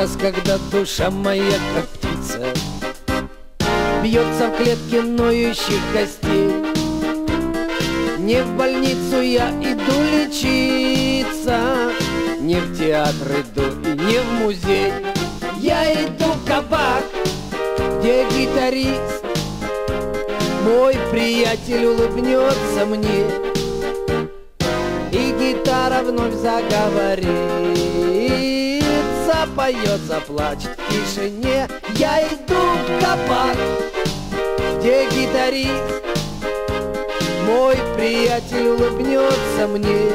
час, когда душа моя, как птица, бьется в клетке ноющих костей. Не в больницу я иду лечиться, не в театр иду и не в музей. Я иду в кабак, где гитарист, мой приятель, улыбнется мне, и гитара вновь заговорит, запоет, заплачет в тишине. Я иду в кабак, где гитарист, мой приятель, улыбнется мне,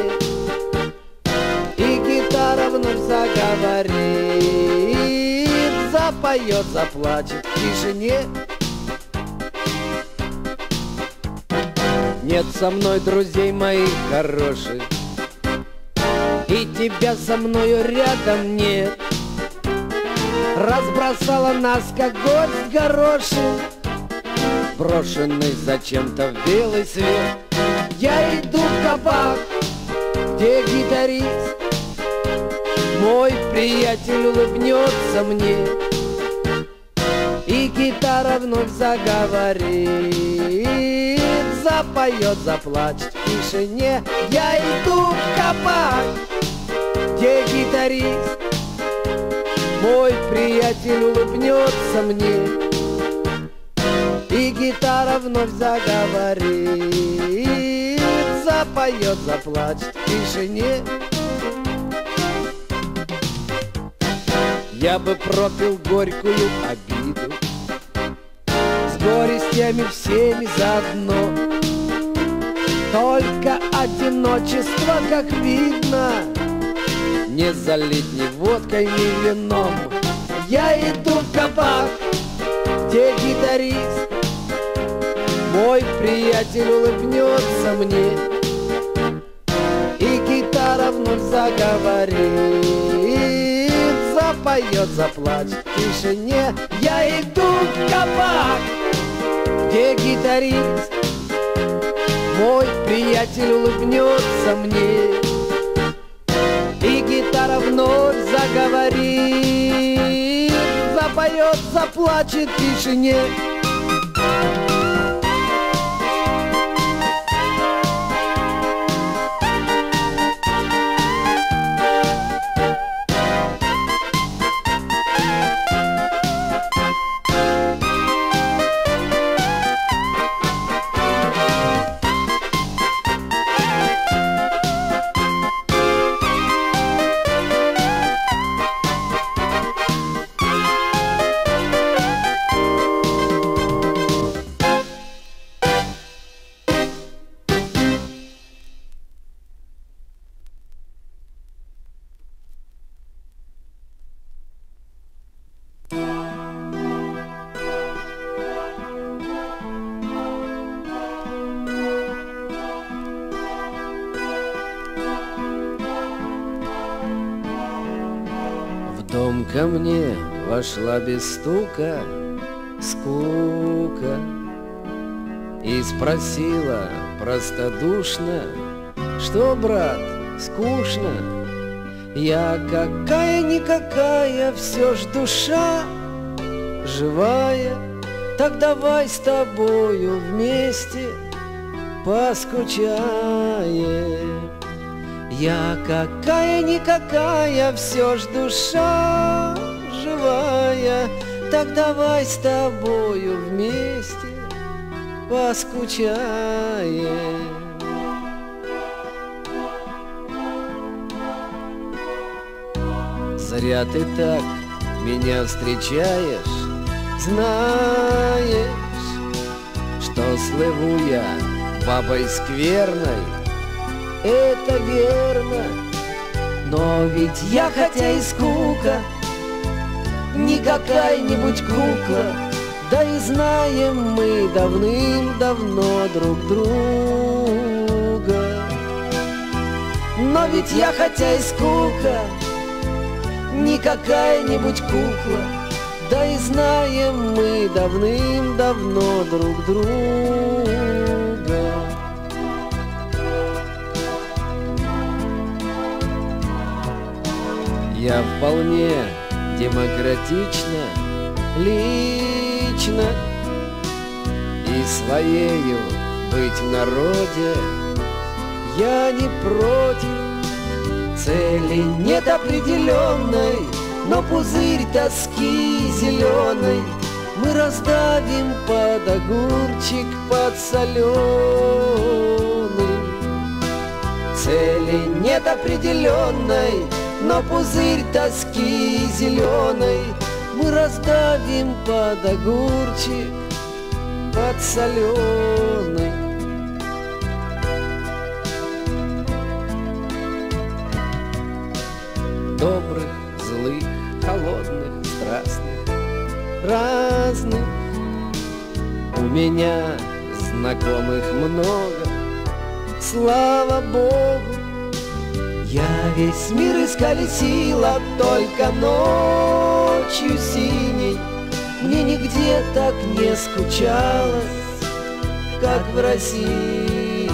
и гитара вновь заговорит, запоет, заплачет в тишине. Нет со мной друзей моих хороших, и тебя со мною рядом нет. Разбросала нас, как гость горошин, брошенный зачем-то в белый свет. Я иду в кабак, где гитарист, мой приятель, улыбнется мне, и гитара вновь заговорит, запоет, заплачет в тишине. Я иду в кабак, где гитарист, мой приятель, улыбнется мне, и гитара вновь заговорит, запоет, заплачет в тишине. Я бы пропил горькую обиду с горестями всеми заодно, только одиночество, как видно, не залить ни водкой, ни вином. Я иду в кабак, где гитарист, мой приятель, улыбнется мне, и гитара вновь заговорит, запоет, заплачет в тишине. Я иду в кабак, где гитарист, мой приятель, улыбнется мне, и гитара вновь заговорит, запоет, заплачет в тишине. Дом ко мне вошла без стука скука и спросила простодушно: что, брат, скучно? Я какая-никакая, все ж душа живая, так давай с тобою вместе поскучаем. Я какая-никакая, все ж душа живая, так давай с тобою вместе поскучаем. Зря ты так меня встречаешь, знаешь, что слыву я бабой скверной. Это верно, но ведь я, хотя и скука, не какая-нибудь кукла, да и знаем мы давным-давно друг друга. Но ведь я, хотя и скука, не какая-нибудь кукла, да и знаем мы давным-давно друг друга. Я вполне демократично, лично и своею быть в народе я не против. Цели нет определенной, но пузырь тоски зеленой мы раздавим под огурчик подсоленый. Цели нет определенной, но пузырь тоски зеленой мы раздавим под огурчик подсоленый. Добрых, злых, холодных, страстных, разных. У меня знакомых много, слава Богу. Я весь мир исколесила только ночью синей. Мне нигде так не скучалось, как в России.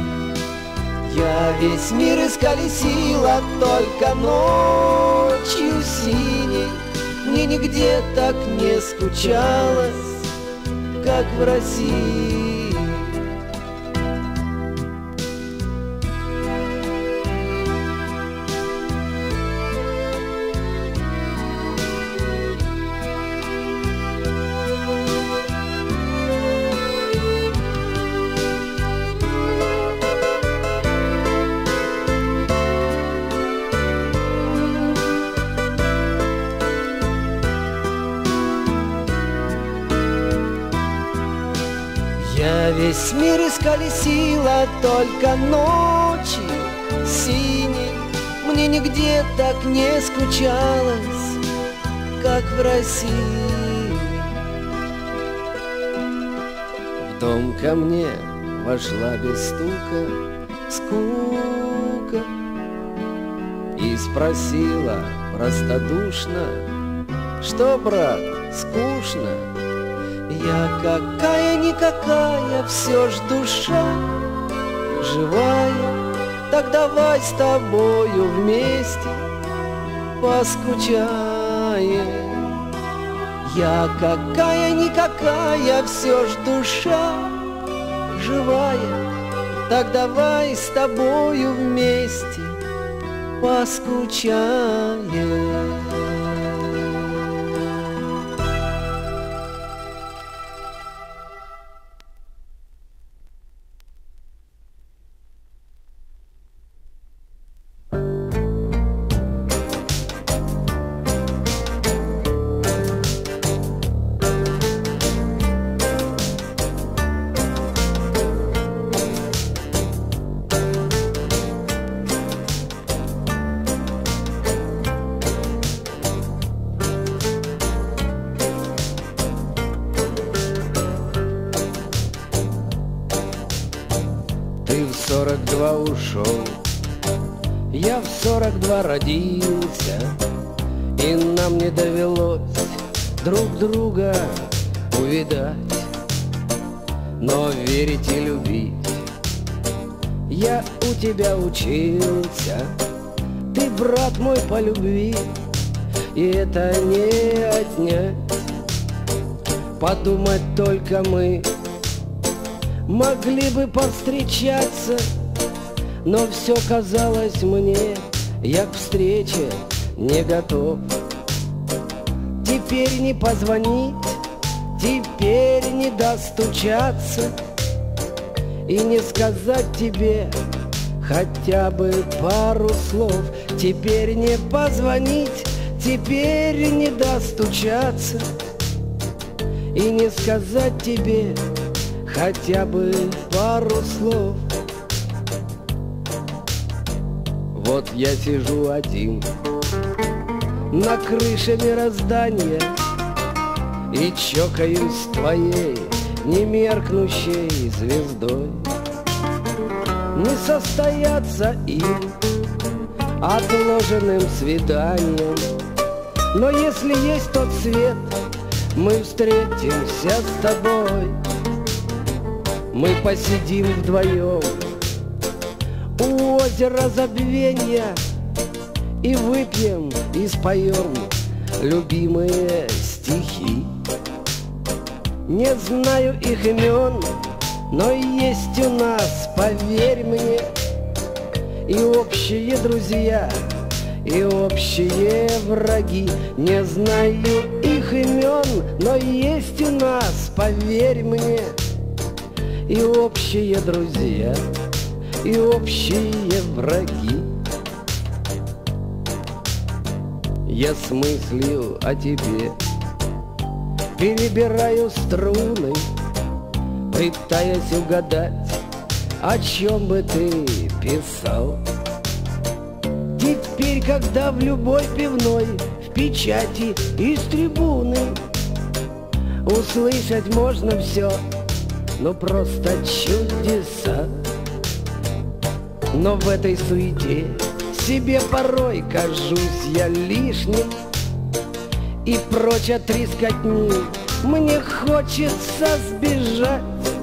Я весь мир исколесила только ночью синей. Мне нигде так не скучалось, как в России. Я весь мир исколесила только ночи синей. Мне нигде так не скучалось, как в России. В дом ко мне вошла без стука скука и спросила простодушно: что, брат, скучно? Я какая-никакая, все ж душа живая. Так давай с тобою вместе поскучаем. Я какая-никакая, все ж душа живая. Так давай с тобою вместе поскучаем. Ты в 42 ушел, я в 42 родился, и нам не довелось друг друга увидать. Но верить и любить я у тебя учился. Ты, брат мой, по любви, и это не отнять. Подумать только мы могли бы повстречаться, но все казалось мне, я к встрече не готов. Теперь не позвонить, теперь не достучаться и не сказать тебе хотя бы пару слов. Теперь не позвонить, теперь не достучаться и не сказать тебе хотя бы пару слов. Вот я сижу один на крыше мироздания и чокаюсь с твоей немеркнущей звездой. Не состояться им отложенным свиданием, но если есть тот свет, мы встретимся с тобой. Мы посидим вдвоем у озера забвенья и выпьем и споем любимые стихи. Не знаю их имен, но есть у нас, поверь мне, и общие друзья, и общие враги. Не знаю их имен, но есть у нас, поверь мне, и общие друзья, и общие враги. Я с мыслью о тебе перебираю струны, пытаясь угадать, о чем бы ты писал. Теперь, когда в любой пивной, в печати и с трибуны услышать можно все, ну просто чудеса. Но в этой суете себе порой кажусь я лишним, и прочь от трескотни мне хочется сбежать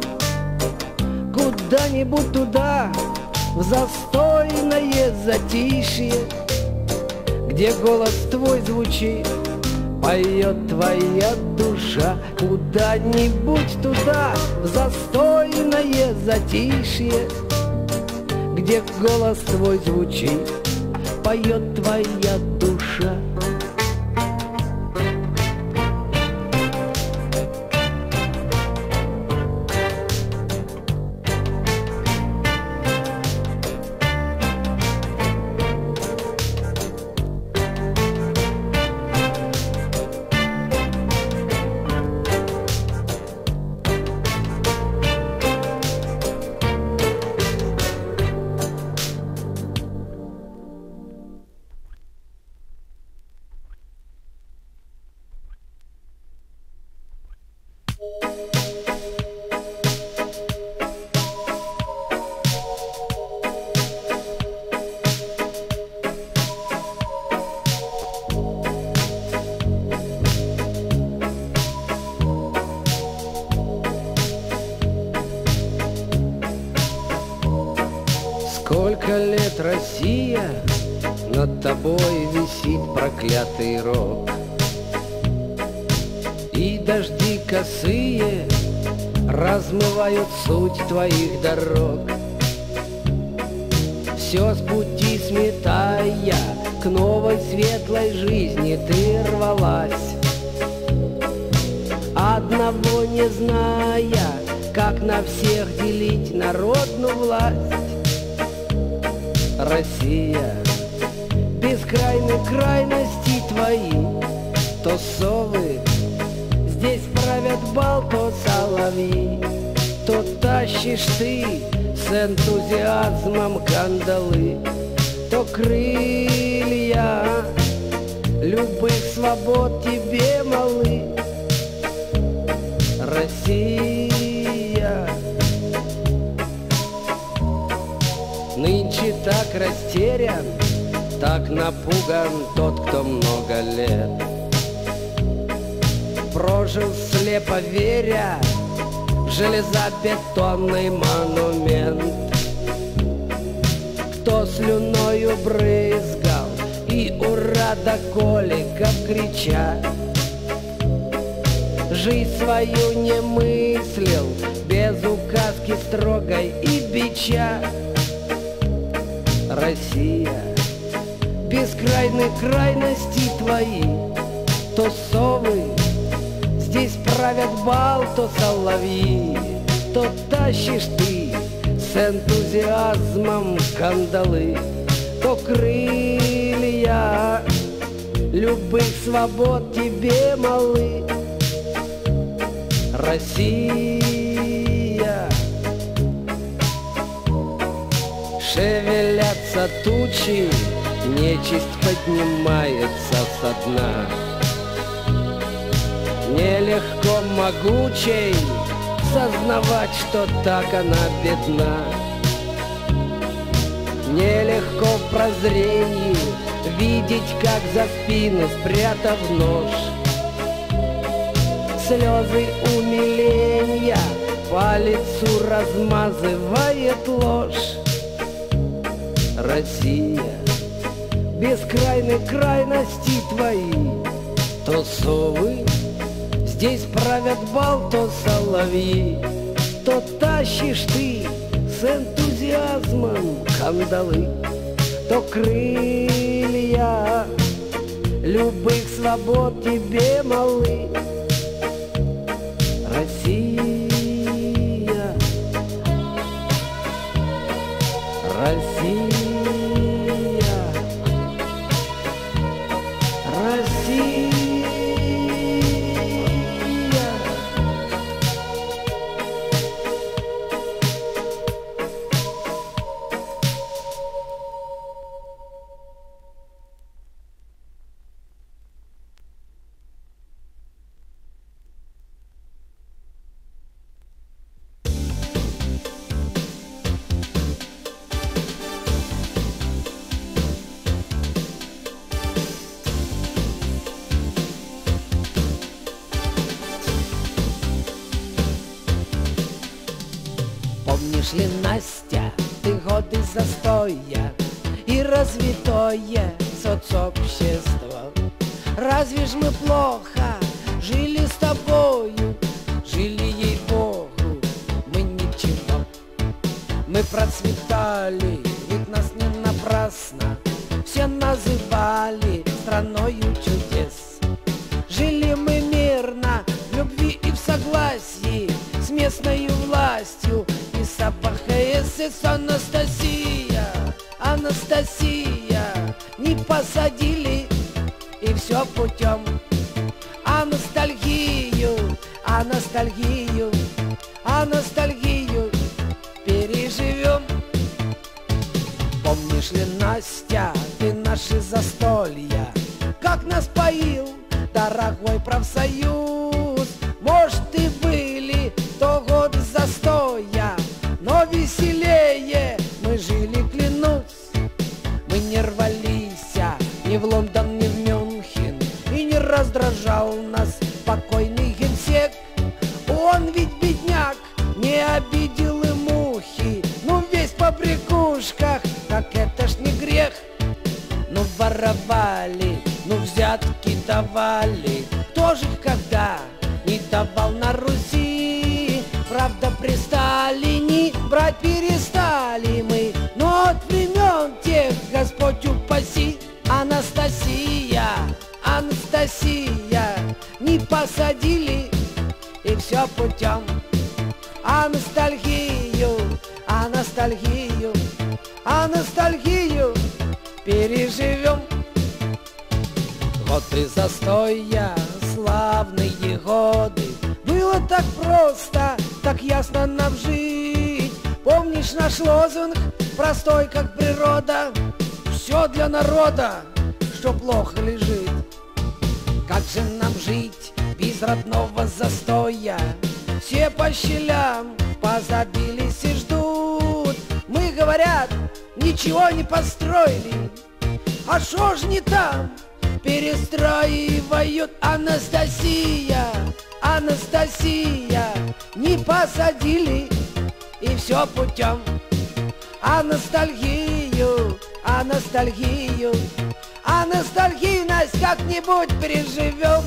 куда-нибудь туда, в застойное затишье, где голос твой звучит, поет твоя душа. Куда-нибудь туда, в застойное затишье, где голос твой звучит, поет твоя душа. Сколько лет, Россия, над тобой висит проклятый рок, и дожди косые размывают суть твоих дорог. Все с пути сметая, к новой светлой жизни ты рвалась, одного не зная, как на всех делить народную власть. Россия, бескрайны крайности твои, то совы здесь правят бал, то соловьи, то тащишь ты с энтузиазмом кандалы, то крылья любых свобод тебе малы. Россия, нынче так растерян, так напуган тот, кто много лет прожил слепо веря в железобетонный монумент. Кто слюною брызгал и ура до коликов крича, жизнь свою не мыслил без указки строгой и бича. Россия, бескрайны крайности твои, то совы здесь правят бал, то соловьи, то тащишь ты с энтузиазмом кандалы, то крылья любых свобод тебе малы. Россия, шевелятся тучи, нечисть поднимается со дна. Нелегко могучей сознавать, что так она бедна. Нелегко в прозрении видеть, как за спину спрятав нож, слезы умиления по лицу размазывает ложь. Россия, бескрайны крайности твои, то совы, здесь правят бал, то соловьи, то тащишь ты с энтузиазмом кандалы, то крылья любых свобод тебе малы. Россия, Россия, Россия. Помнишь ли, Настя, ты годы застоя и развитое соцобщество? Разве ж мы плохо жили с тобою, жили, ей-богу, мы ничего. Мы процветали, ведь нас не напрасно все называли страною чудес. Жили мы мирно, в любви и в согласии с местной властью. И с АПХСС. Анастасия, Анастасия, не посадили, и все путем. А ностальгию, а ностальгию, а ностальгию переживем. Помнишь ли, Настя, ты наши застолья, как нас поил дорогой профсоюз? Может, и были то годы застоя, но веселее мы жили, клянусь. Мы не рвались ни в Лондон, ни в Мюнхен, и не раздражал нас покойный генсек. Он ведь, бедняк, не обидел и мухи, ну весь по побрякушках, так это ж не грех. Ну воровали, ну взятки давали, кто же их когда не давал на Руси? Правда, при Сталине брать перестали мы, но от времен тех Господь упаси. Анастасия, Анастасия, не посадили, и все путем. А ностальгию, а ностальгию, а ностальгию переживем. Годы застоя, славные годы, было так просто, так ясно нам жить. Помнишь наш лозунг, простой как природа: все для народа, что плохо лежит. Как же нам жить без родного застоя? Все по щелям позабились и ждут. Мы, говорят, ничего не построили, а шо ж не там перестраивают? Анастасия, Анастасия, не посадили, и все путем. А ностальгию, а ностальгию, а ностальгию, Настя, как-нибудь переживем.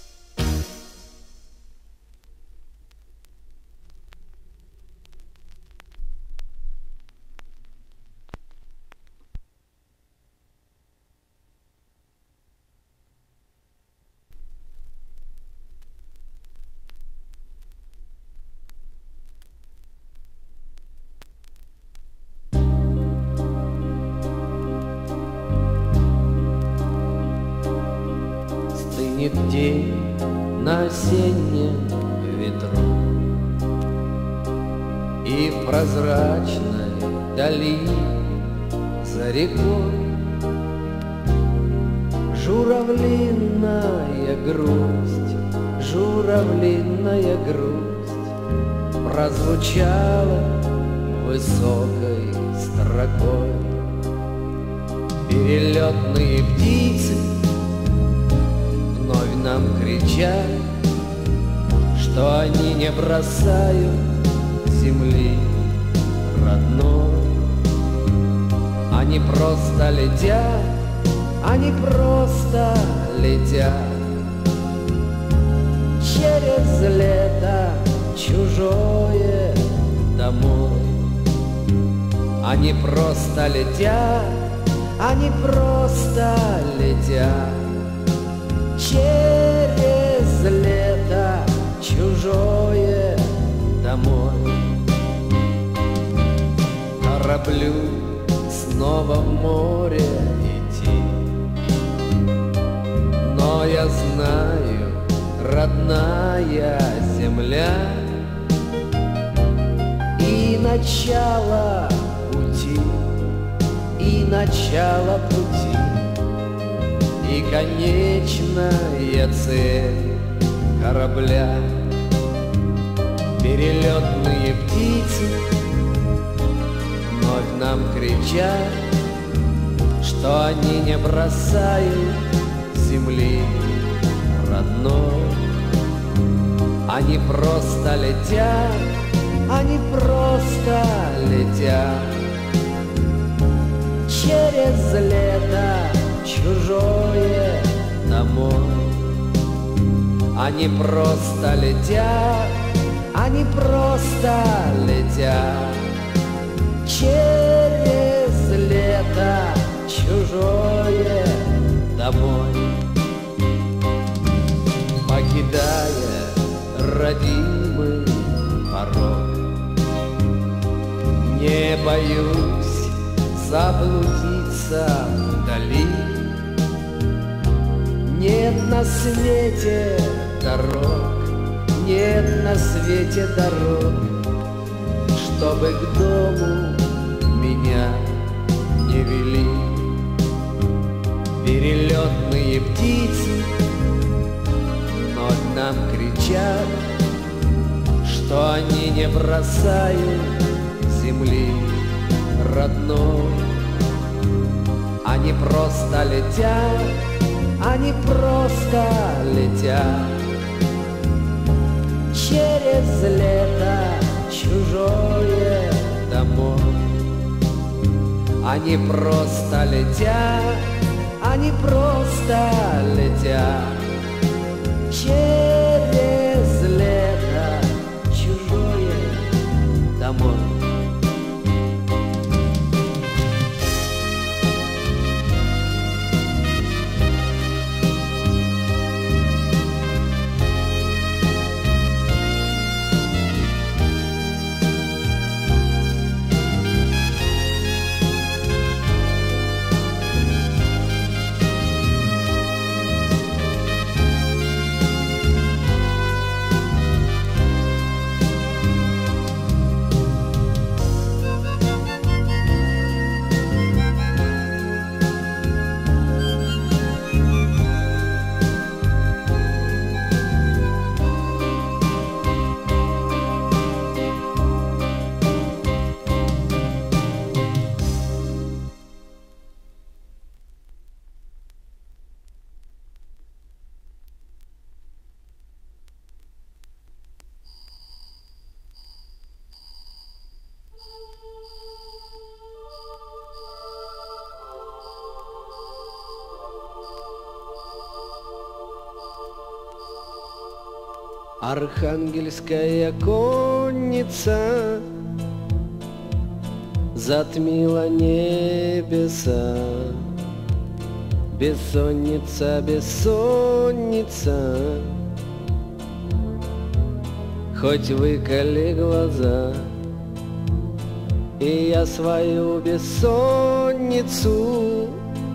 Стынет день на осеннем ветру, и в прозрачной дали за рекой журавлиная грусть, журавлиная грусть прозвучала высокой строкой. Перелетные птицы вновь нам кричат, что они не бросают земли родной. Они просто летят, они просто летят через лето чужое домой. Они просто летят, они просто летят через лето чужое домой. Кораблю снова в море идти, но я знаю, родная земля, и начало пути, и начало пути, и конечная цель корабля. Перелетные птицы вновь нам кричат, что они не бросают земли родной. Они просто летят, они просто летят через лето чужое домой. Они просто летят, они просто летят через лето чужое домой. Покидая родимый порог, не боюсь заблудиться вдали. Нет на свете дорог, нет на свете дорог, чтобы к дому меня не вели. Перелетные птицы вновь нам кричат, что они не бросают земли родной. Они просто летят, они просто летят через лето чужое домой. Они просто летят, они просто летят через лето чужое домой. Архангельская конница затмила небеса. Бессонница, бессонница, хоть выколи глаза, и я свою бессонницу,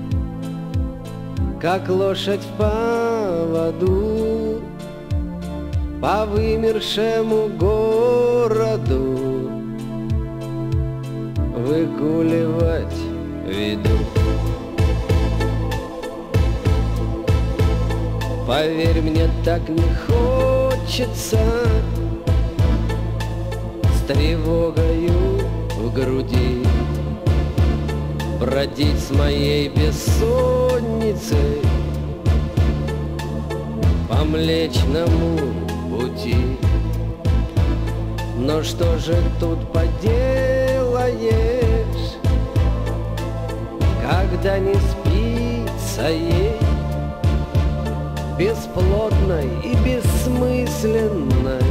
как лошадь в поводу, по вымершему городу выгуливать веду. Поверь, мне так не хочется с тревогою в груди бродить с моей бессонницей по Млечному пути. Но что же тут поделаешь, когда не спится ей бесплодной и бессмысленной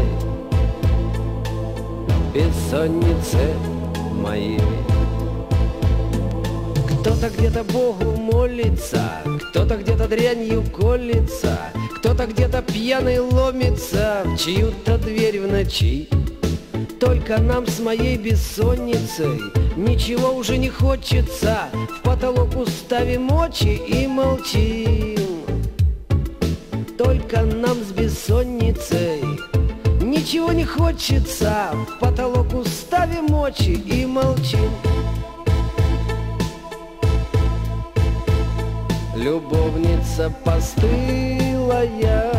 бессоннице моей. Кто-то где-то Богу молится, кто-то где-то дрянью колется, кто-то где-то пьяный ломится в чью-то дверь в ночи. Только нам с моей бессонницей ничего уже не хочется, в потолок уставим очи и молчим. Только нам с бессонницей ничего не хочется, в потолок уставим очи и молчим. Любовница постылая,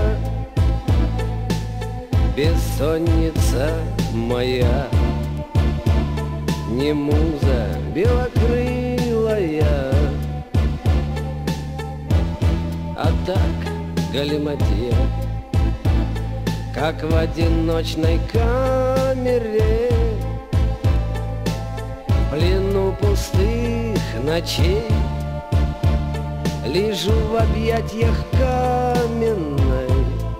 бессонница моя, не муза белокрылая, а так галиматья, как в одиночной камере, в плену пустых ночей. Лежу в объятиях каменной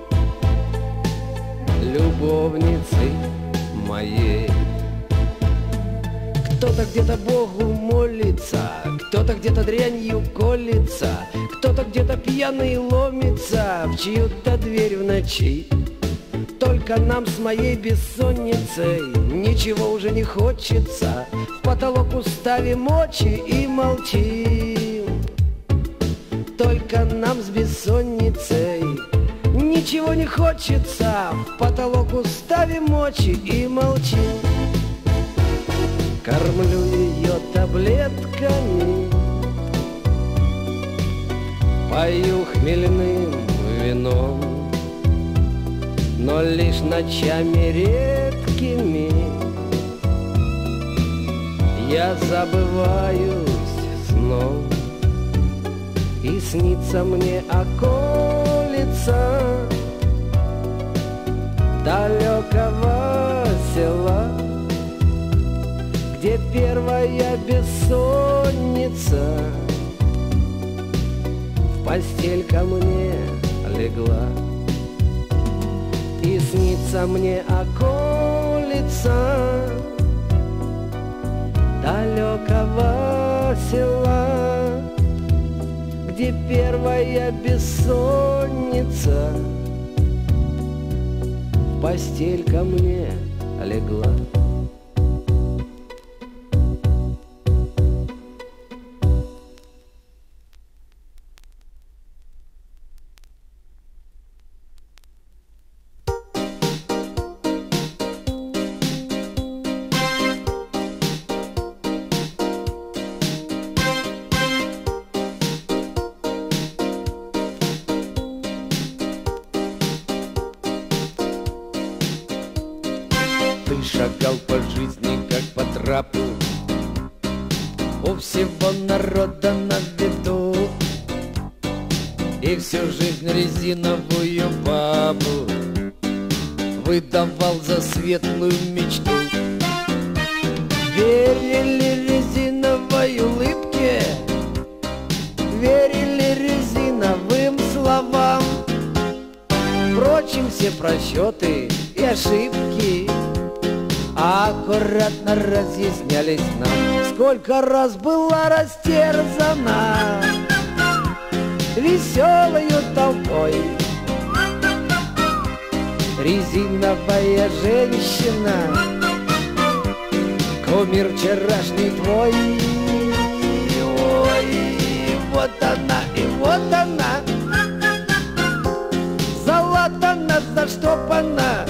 любовницы моей. Кто-то где-то Богу молится, кто-то где-то дрянью колется, кто-то где-то пьяный ломится в чью-то дверь в ночи. Только нам с моей бессонницей ничего уже не хочется, в потолок уставим очи и молчим. Только нам с бессонницей ничего не хочется, в потолок уставим очи и молчим. Кормлю ее таблетками, пою хмельным вином, но лишь ночами редкими я забываюсь сном. И снится мне околица далекого села, где первая бессонница в постель ко мне легла. И снится мне околица далекого села, где первая бессонница в постель ко мне легла. Шагал по жизни, как по трапу, у всего народа на виду, и всю жизнь резиновую бабу выдавал за светлую мечту. Верили резиновой улыбке, верили резиновым словам. Впрочем, все просчеты и ошибки аккуратно разъяснялись нам. Сколько раз была растерзана веселою толпой резиновая женщина, кумир вчерашний твой. Ой, вот она и вот она, залатана, заштопана,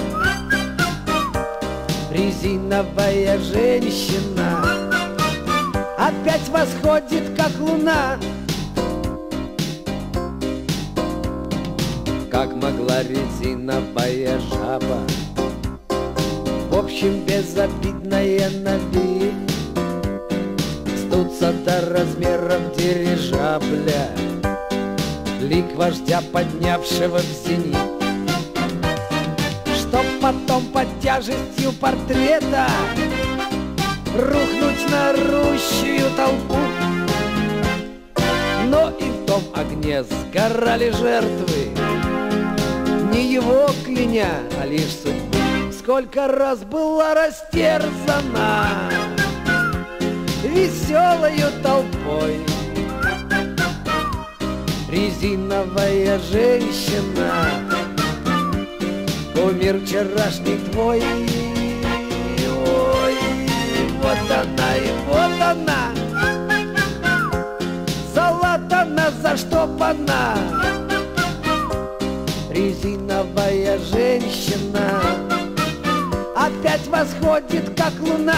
резиновая женщина опять восходит, как луна. Как могла резиновая жаба, в общем безобидная на вид, сдуться до размеров дирижабля, лик вождя, поднявшего в зенит, чтоб потом под тяжестью портрета рухнуть на орущую толпу. Но и в том огне сгорали жертвы, его кляня, а лишь судьба. Сколько раз была растерзана веселою толпой резиновая женщина, кумир вчерашний твой. Ой, вот она и вот она, залатана, заштопана, резиновая женщина опять восходит, как луна.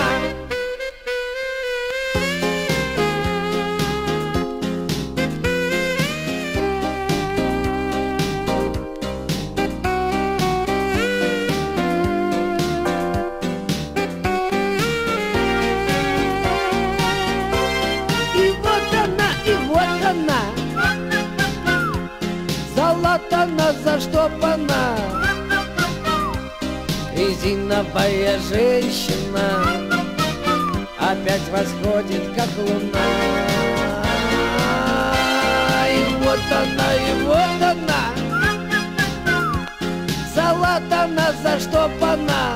Залатана, заштопана, резиновая женщина опять восходит, как луна. И вот она, залатана, заштопана,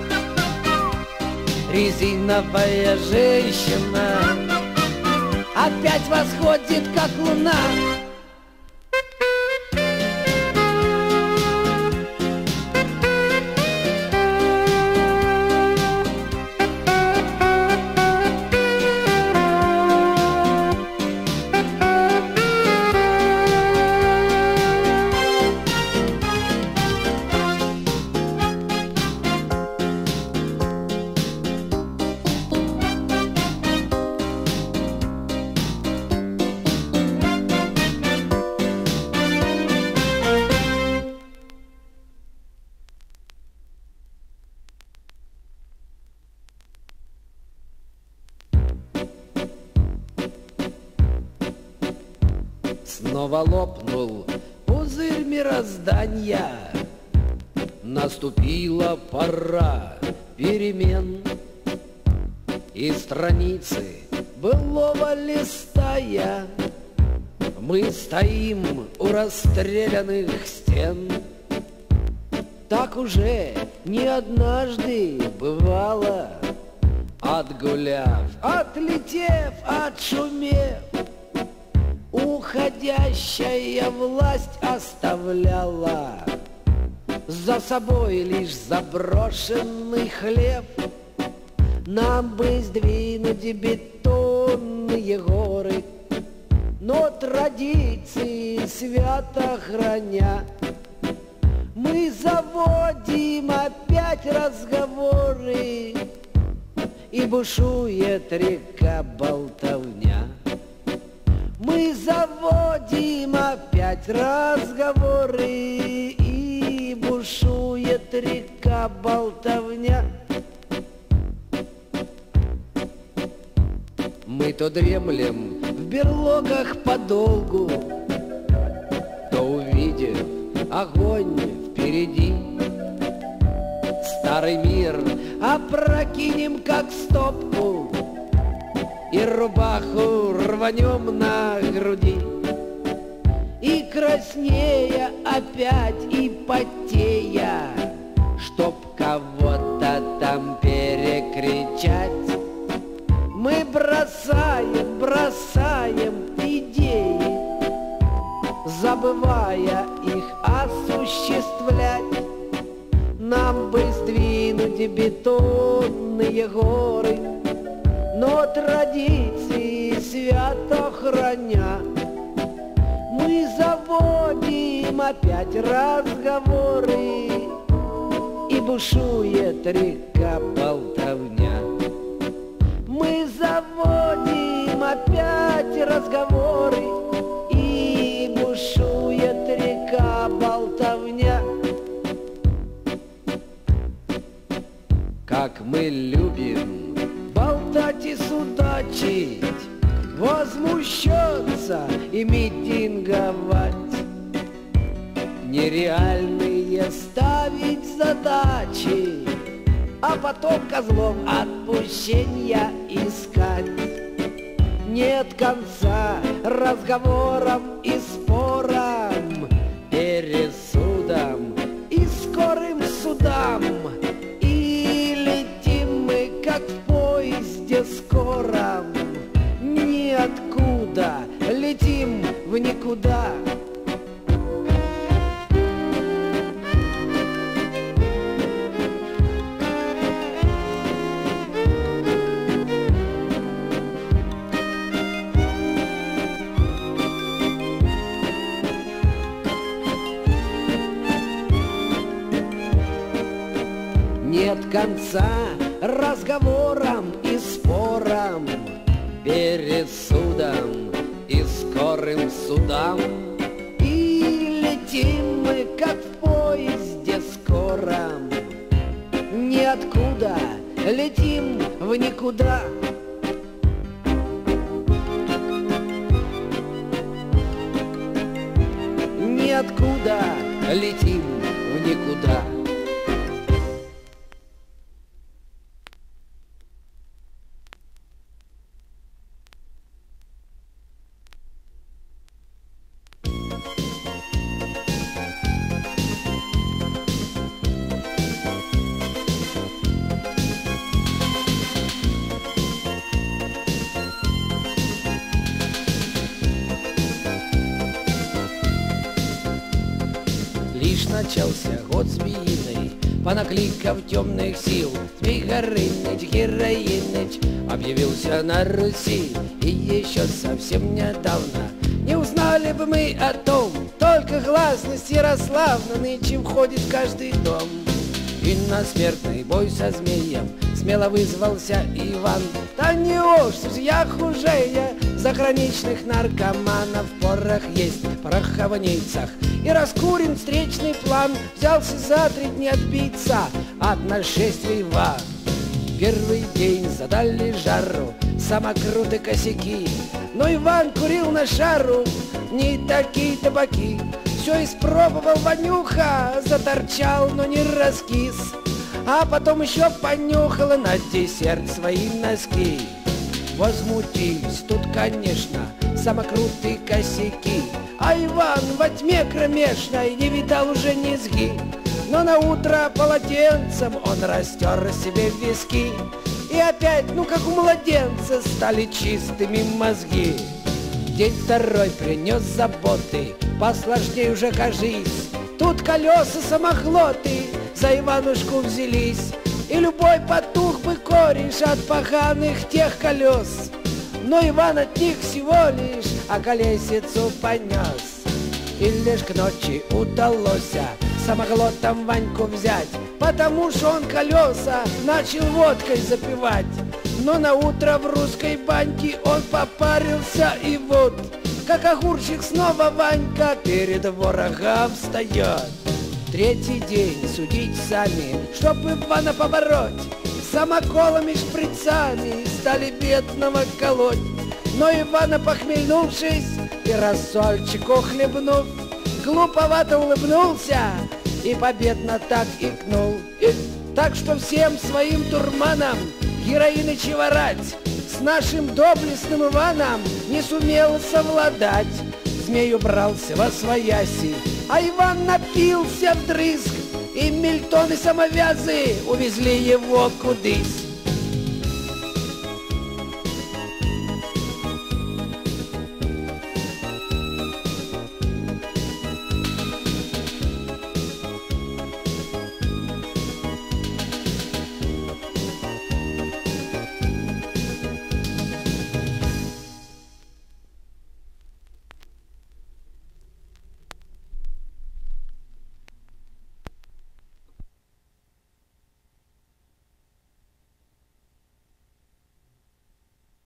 резиновая женщина опять восходит, как луна. Снова лопнул пузырь мироздания, наступила пора перемен. И страницы былого листая мы стоим у расстрелянных стен. Так уже не однажды бывало, отгуляв, отлетев, отшумев, уходящая власть оставляла за собой лишь заброшенный хлев. Нам бы сдвинуть бетонные горы, но традиции свято храня, мы заводим опять разговоры, и бушует река болтовня. Мы заводим опять разговоры, и бушует река болтовня. Мы то дремлем в берлогах подолгу, то, увидев огонь впереди, старый мир опрокинем, как стопку, и рубаху рванем на груди. И краснея опять, и потея, чтоб кого-то там перекричать, мы бросаем идеи, забывая их осуществлять. Нам бы сдвинуть бетонные горы, но традиции свято храня, мы заводим опять разговоры, и бушует река болтовня. Мы заводим опять разговоры, и бушует река болтовня. Как мы любим болтать и судачить, возмущаться и митинговать, нереальные ставить задачи, а потом козлов отпущения искать. Нет конца разговорам и спорам, пересудам и нет конца разговорам и спорам перед судом и скорым судам. И летим мы, как в поезде скором, ниоткуда летим в никуда. Ниоткуда летим в никуда. Лишь начался год змеиный, понакликав темных сил, Змей Горыныч, Героиныч объявился на Руси. И еще совсем недавно не узнали бы мы о том, только гласность Ярославна нынче входит в каждый дом. И на смертный бой со змеем смело вызвался Иван. Да неужто ж я хуже заграничных наркоманов? Порох есть в пороховницах, и раскурен встречный план. Взялся за 3 дня отбиться от нашествий Иван. Первый день задали жару самокруты косяки, но Иван курил на шару не такие табаки. Все испробовал Ванюха, заторчал, но не раскис, а потом еще понюхал на десерт свои носки. Возмутились тут, конечно, самокруты косяки, а Иван во тьме кромешной не видал уже низги. Но на утро полотенцем он растер себе виски, и опять, ну как у младенца, стали чистыми мозги. День второй принес заботы, посложней уже кажись. Тут колеса самохлоты за Иванушку взялись, и любой потух бы кореш от поганых тех колес. Но Иван от них всего лишь околесицу понес. И лишь к ночи удалось самоглотом Ваньку взять, потому что он колеса начал водкой запивать. Но на утро в русской баньке он попарился, и вот, как огурчик, снова Ванька перед ворогом встает. Третий день судить сами, чтоб Ивана побороть, самоколами, шприцами стали бедного колоть. Но Ивана, похмельнувшись и рассольчику хлебнув, глуповато улыбнулся и победно так икнул. И так что всем своим дурманом Героиныч ворать с нашим доблестным Иваном не сумел совладать. Змей убрался восвояси, а Иван напился вдрызг, и Мильтон и самовязы увезли его кудысь.